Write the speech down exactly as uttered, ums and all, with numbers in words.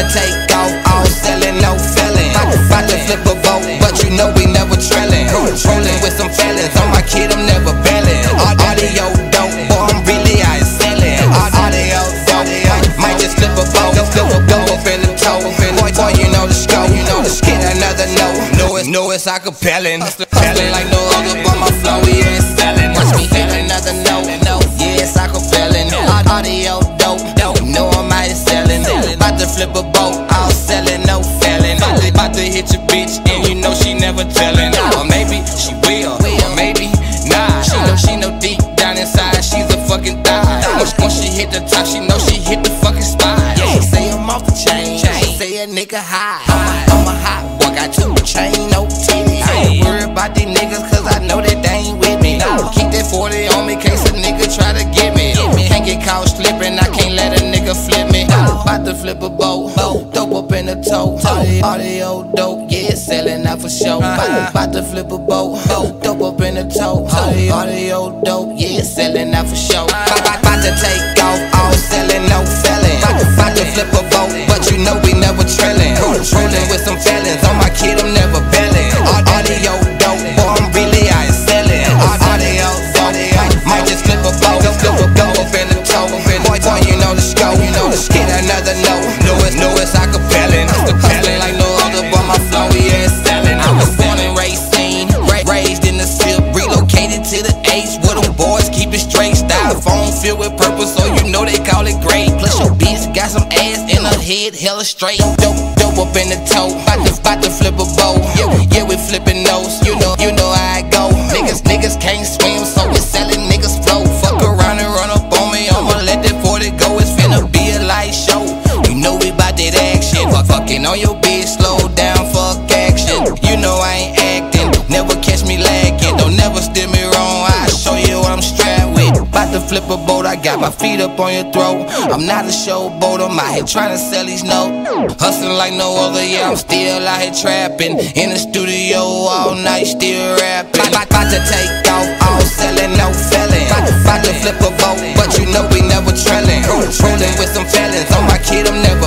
take off, all selling, no felon. About to flip a boat, but you know we never trailing. Rolling with some felons, on my kid I'm never bailing. Audio dope, boy I'm really out selling. Audio dope, might just flip a boat, flip a boat up in the toe. Boy, boy you know the scope, you know the skin, another note. Know it's, know it's acapellan, selling like no other, but my flow he ain't selling. Watch me hit another note, yeah it's acapellan. Audio dope, dope, know I'm out selling. About to flip a boat, all selling, no felon. About to hit your bitch, and you know she never tellin'. Or maybe she will, or maybe nah. She know, she know deep down inside, she's a fucking thigh. Once she hit the top, she know she hit the fucking spot. She say I'm off the chain, she say a nigga high. I'm a hot boy, got two chain, no titties. I ain't worried about these niggas, cause I know that they ain't with me. Keep that forty on me, case a nigga try to get me. Can't get caught slipping, I can't let a nigga flip me. About to flip a boat, dope up in the toe. Audio dope, yeah, selling out for show. About to flip a boat, dope up in the toe. Audio dope, yeah, selling out for show. About to take off, all selling, no felon. About to flip a boat, but you know we never trailing. Rolling with some felons, on my kid I'm never bailing. Audio dope, boy I'm really out selling. Audio dope, might just flip a boat, flip a boat up in the toe. Boy, boy you know the scope, you know the skin, another note. Know it's, know it's acapellan, acapellan like no other, but my flow he ain't selling. I was born and raised seen, raised in the slip, relocated to the H where them boys keep it straight. Styrofoam filled with purple, so you know they call it great. Plus your bitch got some ass in her head, hella straight. Dope, dope up in the toe, bout to, bout to flip a bow. Yeah, yeah, we flipping nose, you know, you know how I go. Niggas, niggas can't swim, so we selling niggas flow. Fuck around and run up on me, I'ma let that forty go. It's finna be a light show. You know we bout that action. Fuck fucking on your bitch, slow down, fuck action. You know I ain't acting, never catch me lagging. Don't never steer me wrong, I'll show you what I'm strapped with. About to flip a boat, I got my feet up on your throat. I'm not a showboat, I'm out here trying to sell these notes. Hustling like no other, yeah, I'm still out here trapping. In the studio all night, still rapping. About to take off, all selling, no felon. About to flip a boat, but you know we never trailing. Rolling with some felons, on my kid I'm never